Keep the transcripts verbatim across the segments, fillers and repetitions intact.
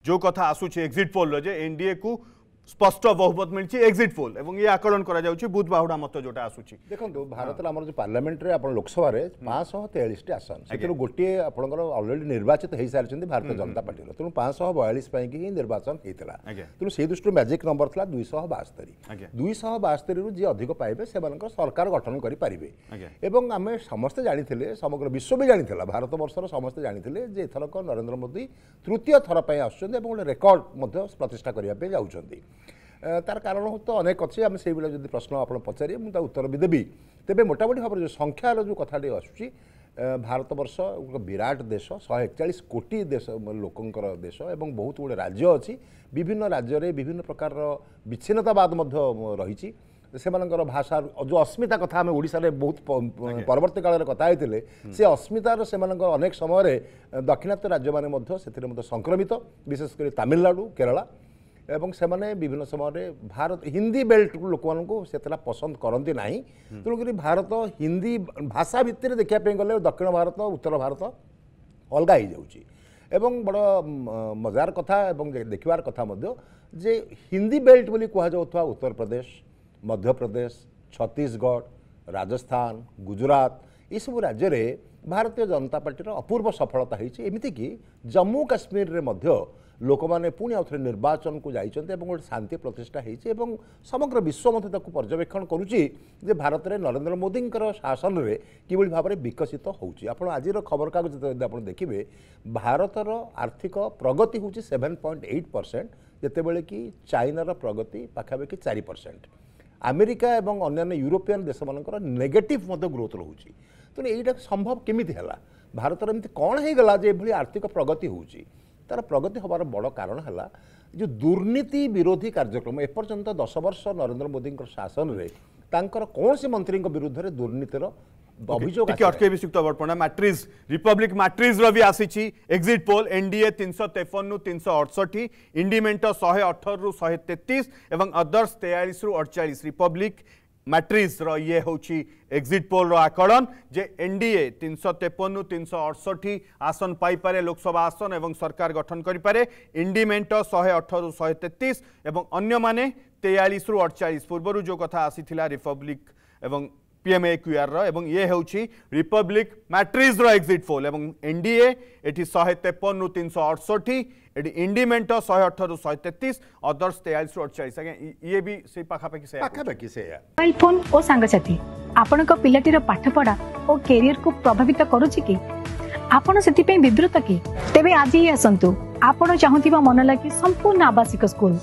जो कथा आसूची exit poll जे NDA को स्पष्ट बहुमत मिली एग्जिट पोल एवं ये आकलन करा जाउची बुध बाहुडा मत जोटा आसूची देखो भारत आम जो पार्लियामेंट रे आपण लोकसभा रे पाँच सौ तेयालीस टी आसन से गोटे आपंकर ऑलरेडी निर्वाचित हो सारी भारतीय जनता पार्टी तेणु पाँच सौ बयालीस ही निर्वाचन होता तेणु से दृष्टि मैजिक नंबर था दुई शह बास्तरी दुई शह बास्तरी जी अधिक पाइबे से सरकार गठन करेंगे एवं आम समस्ते जानी समग्र विश्व भी जानी भारत वर्षर समस्ते जानी जे एथरक नरेंद्र मोदी तृतीय थर पर आसुच्चंदी एवं रेकर्ड प्रतिष्ठा करने जाउछंदी तार कारण तो अनेक अच्छे आम से जब प्रश्न आप पचारे मुझे उत्तर भी देवी तेज मोटामोटी भाव जो संख्यार जो कथाटी आसूँ भारत वर्ष एक विराट देश शहे एकचाश कोटी देश लोकंकर देश एवं बहुत गुड़े राज्य अच्छी विभिन्न राज्य में विभिन्न प्रकार विच्छिन्नतावाद रही से भाषा जो अस्मिता कथा आम ओडिशा रे बहुत परवर्ती काल में कथा होते से अस्मितार से अनेक समय दक्षिणात्य राज्य मैंने संक्रमित विशेषकर तमिलनाडु केरला एवं से माने विभिन्न समय भारत हिंदी बेल्ट लोक से पसंद करती ना तेणुक भारत हिंदी भाषा भितर देखापी गले दक्षिण भारत उत्तर भारत अलग हो जाऊँगी एवं बड़ मजार कथा एवं देखिबार कथा मध्य जे हिंदी बेल्ट बोली कहुवा उत्तर प्रदेश मध्य प्रदेश छत्तीसगढ़ राजस्थान गुजरात ये सब राज्य में भारतीय जनता पार्टी अपूर्व सफलता होती कि जम्मू काश्मीर रे मध्य लोक मैंने पुणी आउ थे निर्वाचन को जाइए गोटे शांति प्रतिष्ठा होती समग्र विश्व मत पर्यवेक्षण करुच्ची भारत में नरेंद्र मोदी शासन में किभली भाव में विकसित होउची आपण आज खबर कागज आप देखिए भारतर आर्थिक प्रगति हूँ सेवेन पॉइंट एट परसेंट जितेबाला कि चाइनार प्रगति पाखापाखि चार परसेंट अमेरिका एवं अन्य यूरोपियन देश मानकर नेगेटिव ग्रोथ रोचे तेणु यहाँ संभव केमिति है भारत एमती कौन हो गला जे आर्थिक प्रगति होउची तार प्रगति हबार बड़ कारण है जो दुर्नीति विरोधी कार्यक्रम एपर्यंत दस वर्ष नरेंद्र मोदी शासन में तांकर कौन सी मंत्री विरुद्ध में दुर्नीतिर अभियोग अटके वियुक्त बर्पणा मैट्रिज रिपब्लिक मैट्रिज री आसी एग्जिट पोल एनडीए तीन सौ तेपन रु तीन सौ अड़सठ इंडिमेंट शहे अठर रु शहे तेतीस और अदर्स तेयालीस रु अड़चाश रिपब्लिक मैट्रिज रो ये होची एग्जिट पोल रो आकलन जे एनडीए तीन सौ तेपन रु तीन सौ अड़सठ आसन पाई पारे लोकसभा आसन एवं सरकार गठन करि पारे इंडिमेंट शहे अठर रु शहे तेतीस एवं अन्य माने तेयालीस रु अड़चाश पूर्व जो कथा आसीथिला रिपब्लिक एवं पीएमए क्यूआर रो एवं ये होची रिपब्लिक मैट्रिज रो एग्जिट पोल एवं एनडीए एटी शहे तेपन रु तीन सौ अड़सठ एटी इंडिमेंट शहे अठर रु शहे तेतीस अदर्स तेयालीस रु अड़चाश ये भी से पाखापाखि से पाखापाखि से मोबाइल फोन और सांगसाथी आपनक पिलाटीर पाठपढ़ा और कैरियर को प्रभावित करूची कि आपण सेति पे विब्रत कि तेबे आज ही आसंतु आपण चाहूतिबा मन लागी संपूर्ण आवासिक स्कूल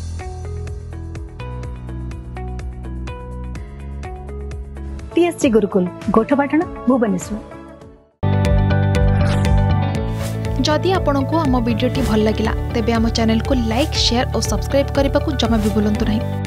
टीएससी गुरुकुल गोठपाटण भुवनेश्वर। जदि आपंक आम भिडी भल लगा तेब आम चैनल को लाइक शेयर और सब्सक्राइब करने को जमा भी भूलु नहीं।